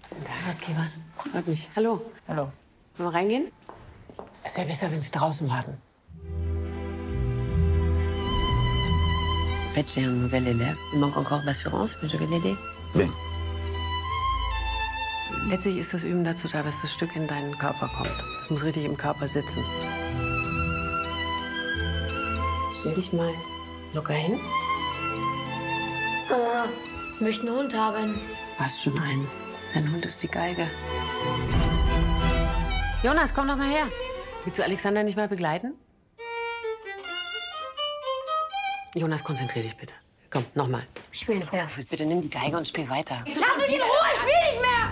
Da, was geht was? Freut mich. Hallo. Hallo. Wollen wir reingehen? Es wäre besser, wenn Sie draußen warten. En fait, j'ai un nouvel élève. Il manque encore d'assurance, mais je vais l'aider. Bien. Letztlich ist das Üben dazu da, dass das Stück in deinen Körper kommt. Es muss richtig im Körper sitzen. Stell dich mal locker hin. Mama, ich möchte einen Hund haben. Du hast schon einen. Dein Hund ist die Geige. Jonas, komm doch mal her. Willst du Alexander nicht mal begleiten? Jonas, konzentrier dich bitte. Komm, noch mal. Ich will nicht mehr. Bitte nimm die Geige und spiel weiter. Lass mich in Ruhe, ich will nicht mehr!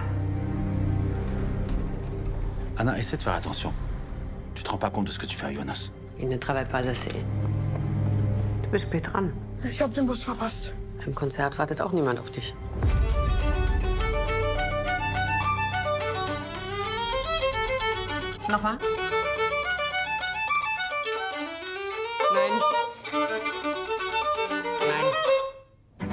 Anna, essaie de faire attention. Tu te rends pas compte de ce que tu fais à Jonas. Il ne travaille pas assez. Du bist spät dran. Ich hab den Bus verpasst. Im Konzert wartet auch niemand auf dich. Nochmal? Nein. Nein.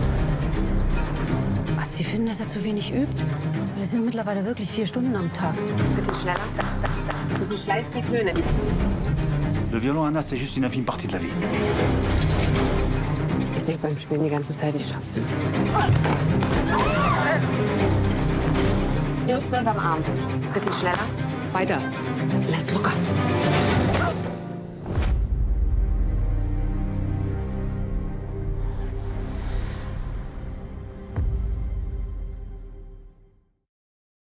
Was, Sie finden, dass er zu wenig übt? Wir sind mittlerweile wirklich 4 Stunden am Tag. Bisschen schneller. Du verschleifst die Töne. Le violon, Anna, c'est juste une infime partie de la vie. Ich denke beim Spielen die ganze Zeit, ich schaff's nicht. Luft unterm Arm. Bisschen schneller. Weiter. Lass locker.